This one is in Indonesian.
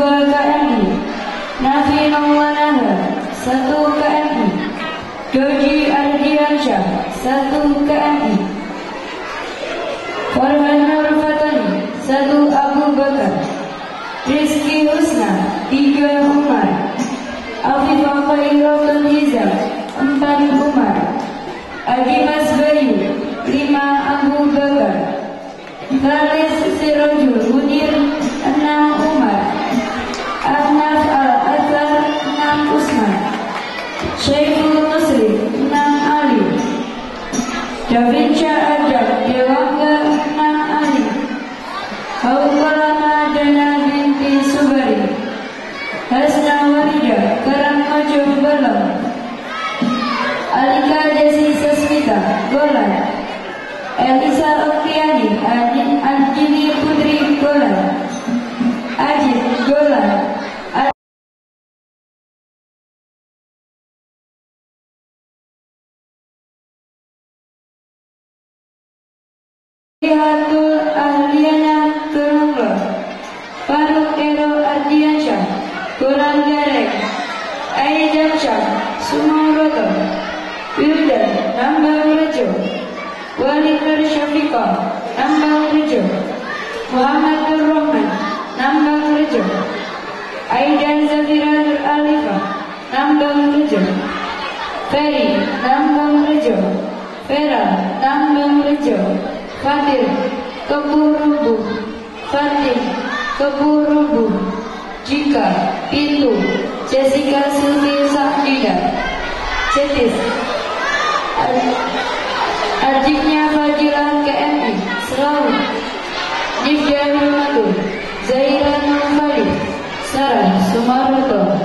2 KMI, Nafi Maulana 1 KMI, Doji Ardiansyah 1 KMI, Farhan Nur Fatani 1 Abu Bakar, Rizky Husna 3 Umar, Afifah Khairatul Hizam 4 Umar, Agimas Bayu 5 Abu Bakar, Khalis Sirojul Munir 6 Umar, Ahnaf Al-Azhar 6 Usman, Syekhul Muslim 6 Ali, Davinsya Ajab Dewangga 6 Ali, Haukalama Dana binti Subari, Hasna Warida Karangmojo Balam, Alika Desi Sasmita Golan, Elisa Oktiani Anjini Putri Golan, Ajit Golan, Hatul Ahliana Turunglo, Faruk Ero Ardiansyah Quran Garek, Aidan Syah Sumaroto, Wildan Nambang Rejo, Wali Nur Syafiqah Nambang Rejo, Muhammad Nur Rahman Nambang Rejo, Aidan Zafira Nur Alifah Nambang Rejo, Ferry Nambang Rejo, Vera Nambang Rejo, Fatir Keburubu, Fatir Keburubu, Jika Pintu, Jessica Sylvie Sakdida, Cetis, adiknya Fadilah KMI Selalu, Nifda Nurmatul, Zaira Nurfadi, Sarah Sumaroto,